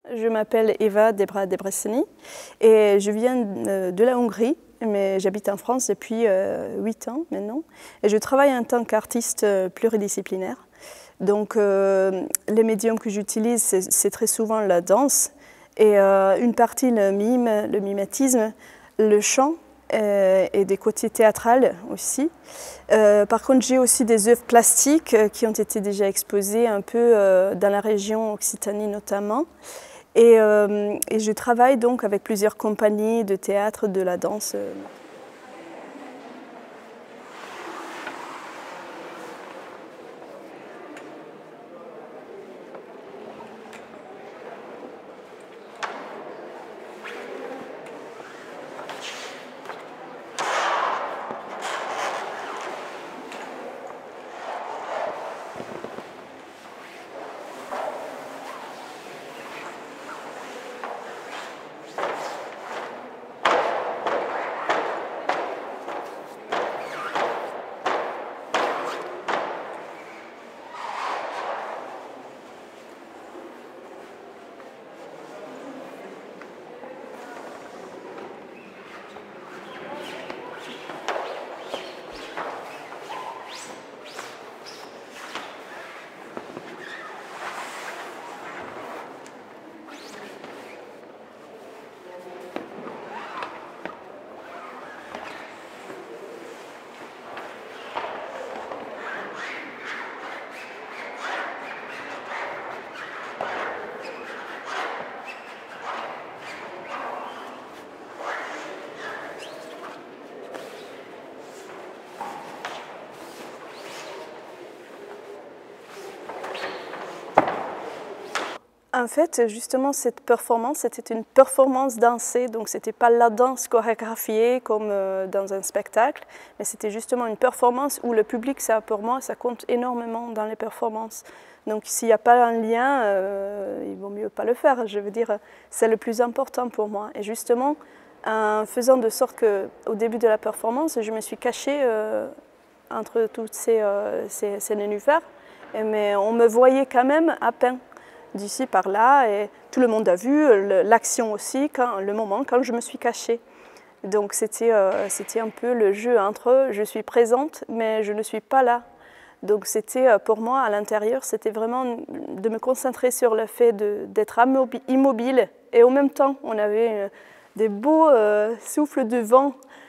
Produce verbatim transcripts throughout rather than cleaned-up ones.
Je m'appelle Eva Debra Debreceni et je viens de la Hongrie, mais j'habite en France depuis huit ans maintenant. Et je travaille en tant qu'artiste pluridisciplinaire. Donc euh, les médiums que j'utilise, c'est très souvent la danse et euh, une partie le mime, le mimétisme, le chant euh, et des côtés théâtrales aussi. Euh, par contre, j'ai aussi des œuvres plastiques qui ont été déjà exposées un peu euh, dans la région Occitanie notamment. Et, euh, et je travaille donc avec plusieurs compagnies de théâtre, de la danse. En fait, justement, cette performance, c'était une performance dansée, donc ce n'était pas la danse chorégraphiée comme euh, dans un spectacle, mais c'était justement une performance où le public, ça, pour moi, ça compte énormément dans les performances. Donc s'il n'y a pas un lien, euh, il vaut mieux pas le faire. Je veux dire, c'est le plus important pour moi. Et justement, en faisant de sorte qu'au début de la performance, je me suis cachée euh, entre toutes ces, euh, ces, ces nénuphars, mais on me voyait quand même à peine d'ici par là, et tout le monde a vu l'action aussi, quand, le moment quand je me suis cachée. Donc c'était euh, c'était un peu le jeu entre je suis présente mais je ne suis pas là. Donc c'était pour moi à l'intérieur, c'était vraiment de me concentrer sur le fait d'être immobile, et en même temps on avait des beaux euh, souffles de vent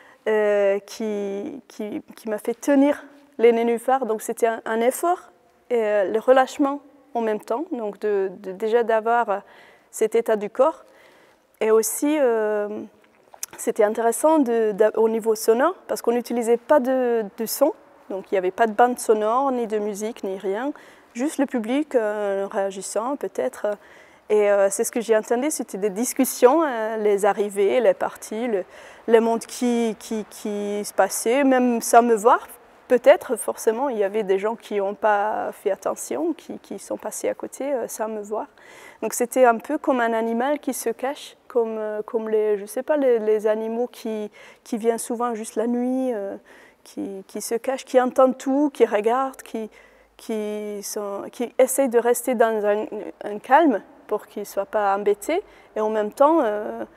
euh, qui, qui, qui m'a fait tenir les nénuphars. Donc c'était un, un effort et euh, le relâchement en même temps, donc de, de, déjà d'avoir cet état du corps. Et aussi, euh, c'était intéressant de, de, au niveau sonore, parce qu'on n'utilisait pas de, de son, donc il n'y avait pas de bande sonore, ni de musique, ni rien, juste le public euh, réagissant peut-être. Et euh, c'est ce que j'ai entendu, c'était des discussions, euh, les arrivées, les parties, le, le monde qui, qui, qui se passait, même sans me voir. Peut-être, forcément, il y avait des gens qui n'ont pas fait attention, qui, qui sont passés à côté euh, sans me voir. Donc c'était un peu comme un animal qui se cache, comme, euh, comme les, je sais pas, les, les animaux qui, qui viennent souvent juste la nuit, euh, qui, qui se cachent, qui entendent tout, qui regardent, qui, qui, sont, qui essayent de rester dans un, un calme pour qu'ils ne soient pas embêtés, et en même temps, euh,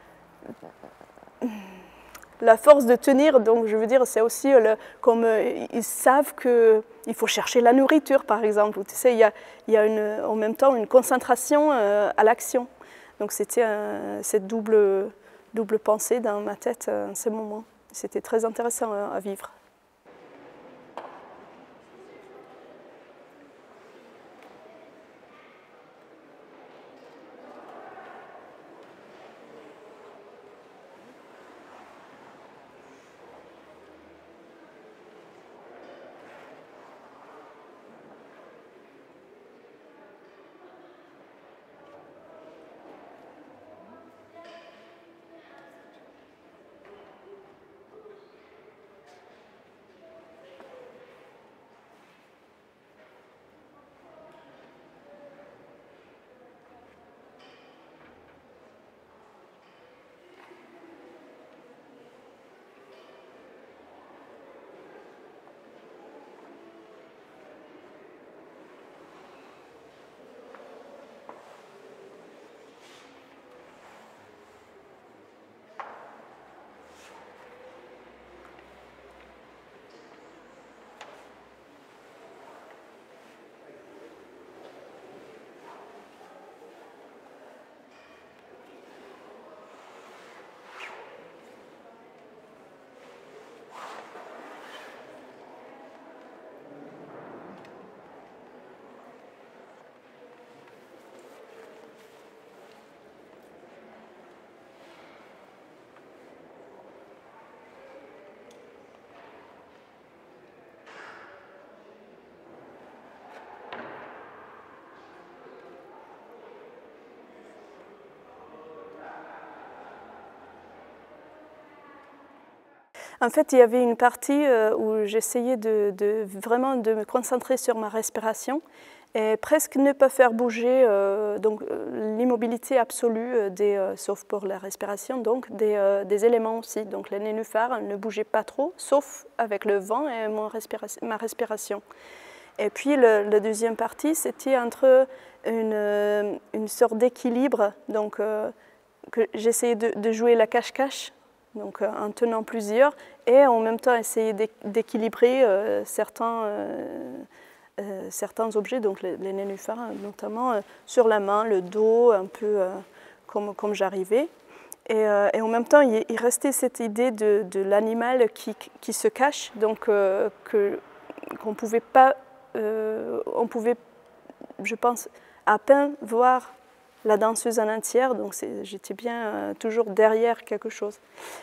la force de tenir. Donc je veux dire, c'est aussi le, comme euh, ils savent qu'il faut chercher la nourriture, par exemple. Tu sais, il y a, il y a une, en même temps une concentration euh, à l'action. Donc c'était euh, cette double, double pensée dans ma tête euh, en ce moment. C'était très intéressant euh, à vivre. En fait, il y avait une partie euh, où j'essayais de, de, vraiment de me concentrer sur ma respiration et presque ne pas faire bouger, euh, donc euh, l'immobilité absolue, des, euh, sauf pour la respiration, donc des, euh, des éléments aussi. Donc les nénuphars ne bougeaient pas trop, sauf avec le vent et mon respira ma respiration. Et puis le, la deuxième partie, c'était entre une, une sorte d'équilibre, donc euh, que j'essayais de, de jouer la cache-cache, donc euh, en tenant plusieurs, et en même temps essayer d'équilibrer euh, certains, euh, euh, certains objets, donc les, les nénuphars, notamment euh, sur la main, le dos, un peu euh, comme, comme j'arrivais. Et, euh, et en même temps, il, il restait cette idée de, de l'animal qui, qui se cache, donc euh, que, qu'on pouvait pas, euh, on pouvait, je pense, à peine voir la danseuse en entière, donc j'étais bien euh, toujours derrière quelque chose.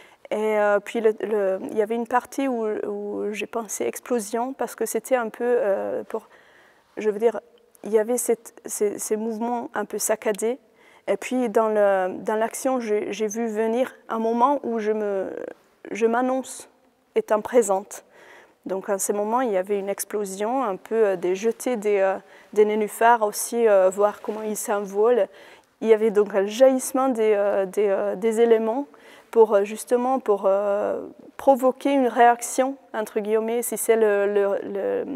Et euh, puis le, le, il y avait une partie où, où j'ai pensé explosion, parce que c'était un peu euh, pour, je veux dire, il y avait cette, ces, ces mouvements un peu saccadés. Et puis dans l'action, dans j'ai vu venir un moment où je m'annonce étant présente. Donc à ce moment, il y avait une explosion, un peu euh, des jetés des, euh, des nénuphars aussi, euh, voir comment ils s'envolent. Il y avait donc un jaillissement des, euh, des, euh, des éléments pour justement pour euh, provoquer une réaction, entre guillemets, si c'est le, le, le,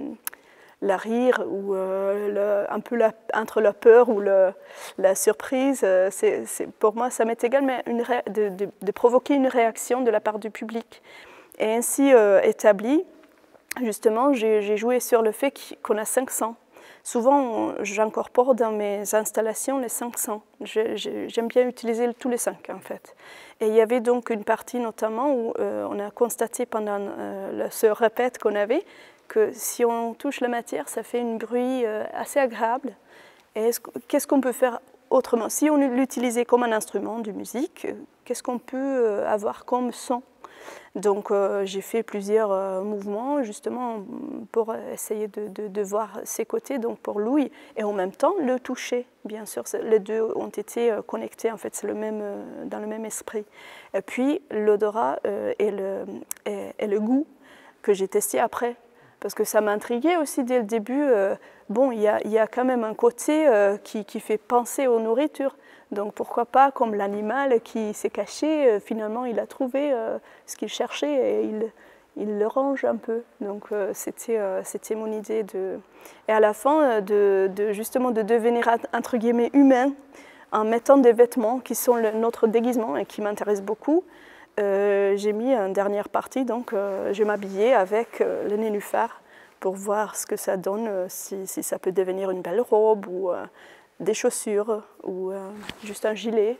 la rire ou euh, le, un peu la, entre la peur ou le, la surprise. Euh, c'est, c'est, pour moi, ça m'est égal, mais une ré, de, de, de provoquer une réaction de la part du public. Et ainsi euh, établi, justement, j'ai joué sur le fait qu'on a cinq cents. Souvent, j'incorpore dans mes installations les cinq cents. J'aime bien utiliser tous les cinq, en fait. Et il y avait donc une partie, notamment, où euh, on a constaté pendant euh, ce répète qu'on avait, que si on touche la matière, ça fait un bruit euh, assez agréable. Et qu'est-ce qu'on peut faire autrement? Si on l'utilisait comme un instrument de musique, qu'est-ce qu'on peut avoir comme son? Donc euh, j'ai fait plusieurs euh, mouvements justement pour essayer de, de, de voir ses côtés, donc pour l'ouïe, et en même temps le toucher, bien sûr. Les deux ont été euh, connectés, en fait, c'est le même, euh, dans le même esprit. Et puis l'odorat euh, et, le, et, et le goût que j'ai testé après, parce que ça m'intriguait aussi dès le début. Euh, bon, il y a, y a quand même un côté euh, qui, qui fait penser aux nourritures. Donc pourquoi pas, comme l'animal qui s'est caché, euh, finalement il a trouvé euh, ce qu'il cherchait et il, il le range un peu. Donc euh, c'était euh, c'était mon idée. De... Et à la fin, de, de, justement de devenir entre guillemets humain en mettant des vêtements qui sont le, notre déguisement et qui m'intéressent beaucoup. Euh, j'ai mis une dernière partie, donc euh, je m'habillais avec euh, le nénuphar pour voir ce que ça donne, euh, si, si ça peut devenir une belle robe ou euh, des chaussures ou euh, juste un gilet.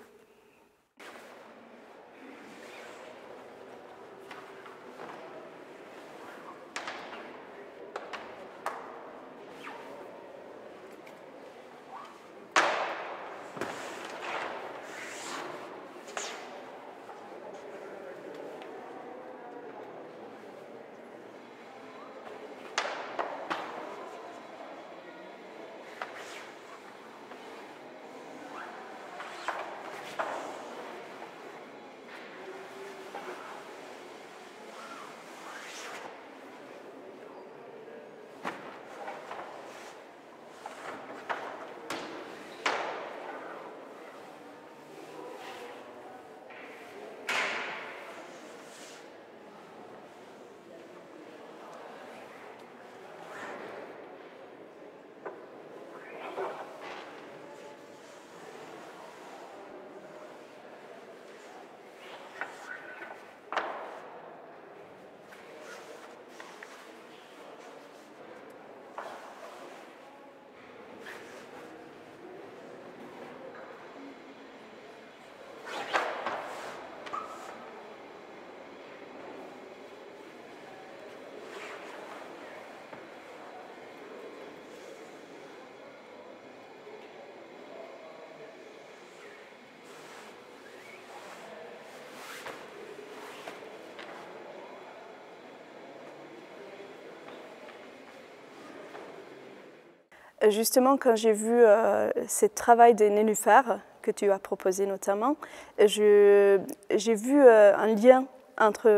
Justement, quand j'ai vu euh, ce travail des nénuphars que tu as proposé notamment, j'ai vu euh, un lien entre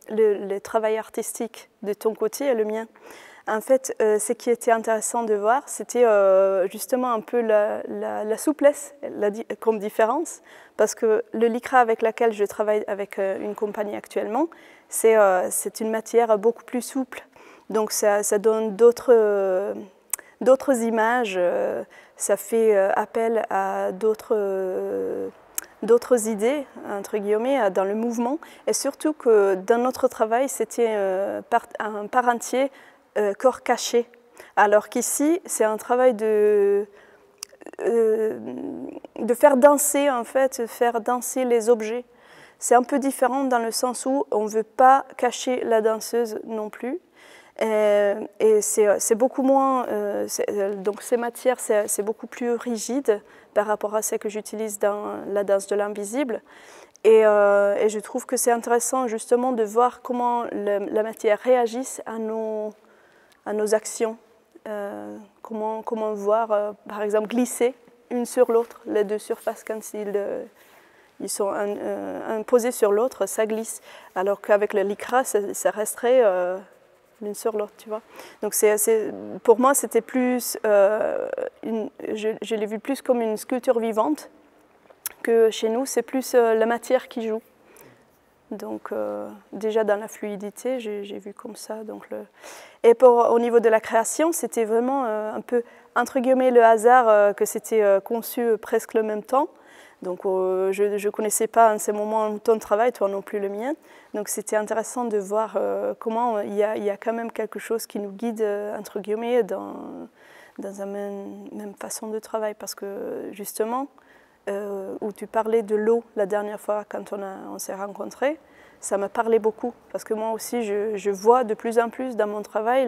le, le travail artistique de ton côté et le mien. En fait, euh, ce qui était intéressant de voir, c'était euh, justement un peu la, la, la souplesse la, comme différence, parce que le lycra avec lequel je travaille avec euh, une compagnie actuellement, c'est euh, une matière beaucoup plus souple. Donc ça, ça donne d'autres euh, d'autres images, euh, ça fait euh, appel à d'autres euh, d'autres idées, entre guillemets, dans le mouvement. Et surtout que dans notre travail, c'était euh, par, un part entier Euh, corps caché, alors qu'ici c'est un travail de, euh, de faire danser en fait, faire danser les objets. C'est un peu différent dans le sens où on ne veut pas cacher la danseuse non plus. Et, et c'est beaucoup moins, euh, donc ces matières c'est beaucoup plus rigide par rapport à ce que j'utilise dans la danse de l'invisible. Et, euh, et je trouve que c'est intéressant justement de voir comment le, la matière réagisse à nos à nos actions, euh, comment, comment voir, euh, par exemple, glisser une sur l'autre, les deux surfaces, quand ils, euh, ils sont un, euh, imposés sur l'autre, ça glisse, alors qu'avec le lycra, ça, ça resterait euh, l'une sur l'autre, tu vois. Donc c'est, c'est, pour moi, c'était plus, euh, une, je, je l'ai vu plus comme une sculpture vivante, que chez nous, c'est plus euh, la matière qui joue. Donc euh, déjà dans la fluidité, j'ai vu comme ça. Donc le... Et pour, au niveau de la création, c'était vraiment euh, un peu, entre guillemets, le hasard euh, que c'était euh, conçu euh, presque le même temps. Donc euh, je ne connaissais pas en ces moments ton travail, toi non plus le mien. Donc c'était intéressant de voir euh, comment il y, a, il y a quand même quelque chose qui nous guide, euh, entre guillemets, dans, dans la même, même façon de travail. Parce que justement, Euh, où tu parlais de l'eau la dernière fois quand on, on s'est rencontrés, ça me parlait beaucoup parce que moi aussi je, je vois de plus en plus dans mon travail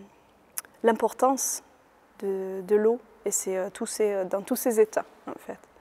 l'importance de, de l'eau et c'est euh, tous ces, dans tous ces états en fait.